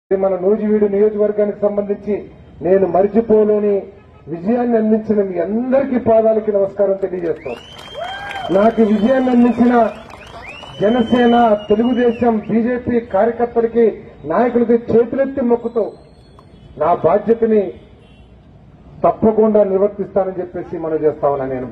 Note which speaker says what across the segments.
Speaker 1: మన నూజివీడు నియోజకవర్గానికి సంబంధించి నేను మరిచిపోలేని విజయాన్ని అందించిన మీ అందరికీ పాదాలకి నమస్కారం తెలియజేస్తాను. నాకు విజయాన్ని అందించిన జనసేన, తెలుగుదేశం, బీజేపీ కార్యకర్తలకి, నాయకులకి చేతులెత్తి మొక్కుతూ నా బాధ్యతని తప్పకుండా నిర్వర్తిస్తానని చెప్పేసి మనం చేస్తా ఉన్నా. నేను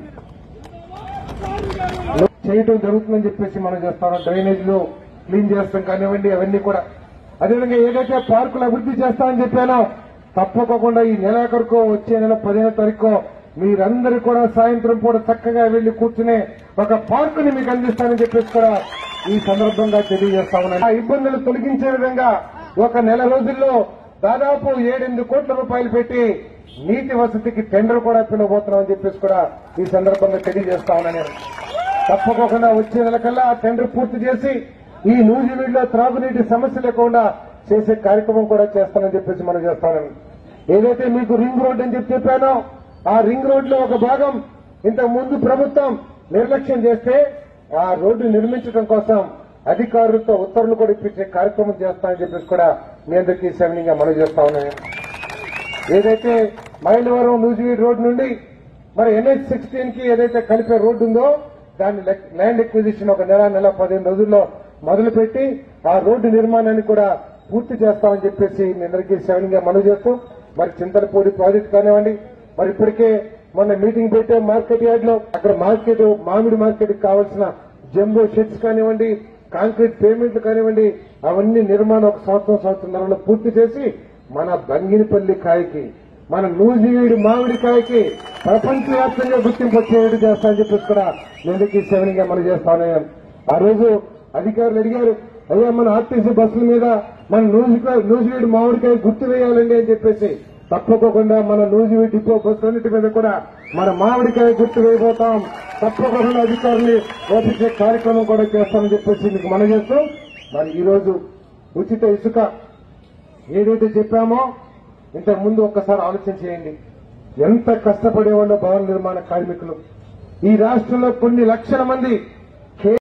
Speaker 1: చేయటం జరుగుతుందని చెప్పేసి మనం చేస్తా ఉన్నా. డ్రైనేజీలు క్లీన్ చేస్తాం కానివ్వండి, అవన్నీ కూడా. అదేవిధంగా ఏదైతే పార్కులు అభివృద్ధి చేస్తామని చెప్పానో తప్పకుండా ఈ నెలాఖరుకో వచ్చే నెల 15వ తారీఖు మీరందరూ కూడా సాయంత్రం పూట చక్కగా వెళ్లి కూర్చునే ఒక పార్కుని మీకు అందిస్తానని చెప్పేసి కూడా ఈ సందర్భంగా తెలియజేస్తా ఉన్నాను. ఆ ఇబ్బందులు తొలగించే విధంగా ఒక నెల రోజుల్లో దాదాపు 7-8 కోట్ల రూపాయలు పెట్టి నీటి వసతికి టెండర్ కూడా పిలవబోతున్నామని చెప్పేసి కూడా ఈ సందర్భంగా తెలియజేస్తా ఉన్నాను. నేను తప్పకుండా వచ్చే నెల కల్లా ఆ టెండర్ పూర్తి చేసి ఈ నూజివీడులో త్రాగునీటి సమస్య లేకుండా చేసే కార్యక్రమం కూడా చేస్తానని చెప్పేసి మనం చేస్తాను. ఏదైతే మీకు రింగ్ రోడ్ అని చెప్పానో ఆ రింగ్ రోడ్ లో ఒక భాగం ఇంతకు ముందు ప్రభుత్వం నిర్లక్ష్యం చేస్తే ఆ రోడ్డు నిర్మించడం కోసం అధికారులతో ఉత్తర్వులు కూడా ఇప్పించే కార్యక్రమం చేస్తానని చెప్పేసి కూడా మీ అందరికీ సవినీయంగా మనం చేస్తా ఉన్నాను. ఏదైతే మైలవరం నూజివీడు రోడ్ నుండి మరి NH-16 కి ఏదైతే కలిపే రోడ్డు ఉందో దాని ల్యాండ్ ఎక్విజిషన్ ఒక నెల 15 రోజుల్లో మొదలుపెట్టి ఆ రోడ్డు నిర్మాణాన్ని కూడా పూర్తి చేస్తామని చెప్పేసి మీ అందరికీ సవినీయంగా మనం చేస్తూ మరి చింతలపూడి ప్రాజెక్టు కానివ్వండి, మరి ఇప్పటికే మొన్న మీటింగ్ పెట్టే మార్కెట్ యార్డ్ లో అక్కడ మామిడి మార్కెట్ కి కావాల్సిన జంబో షెడ్స్ కానివ్వండి, కాంక్రీట్ పేమెంట్లు కానివ్వండి, అవన్నీ నిర్మాణం ఒక సంవత్సరంన్నరలో పూర్తి చేసి మన బంగినపల్లి కాయకి, మన నూజివీడు మామిడికాయకి ప్రపంచవ్యాప్తంగా గుర్తింపు వచ్చేట్టు చేస్తామని చెప్పేసి కూడా అందరికీ సవినీయంగా మనం చేస్తా ఉన్నాం. ఆ రోజు అధికారులు అడిగారు, అయ్యా మన ఆర్టీసీ బస్సుల మీద మన నూజివీడు మామిడికాయ గుర్తు వేయాలండి అని చెప్పేసి. తప్పకుండా మన నూజివీడు డిపో బస్సులన్నిటి మీద కూడా మన మామిడికాయ గుర్తు వేయబోతాం. తప్పకుండా అధికారులు ఓపించే కార్యక్రమం కూడా చేస్తామని చెప్పేసి మీకు మనం చేస్తూ మరి ఈరోజు ఉచిత ఇసుక ఏదైతే చెప్పామో ఇంతకు ముందు ఒక్కసారి ఆలోచన చేయండి. ఎంత కష్టపడేవాళ్ళో భవన నిర్మాణ కార్మికులు. ఈ రాష్ట్రంలో కొన్ని లక్షల మంది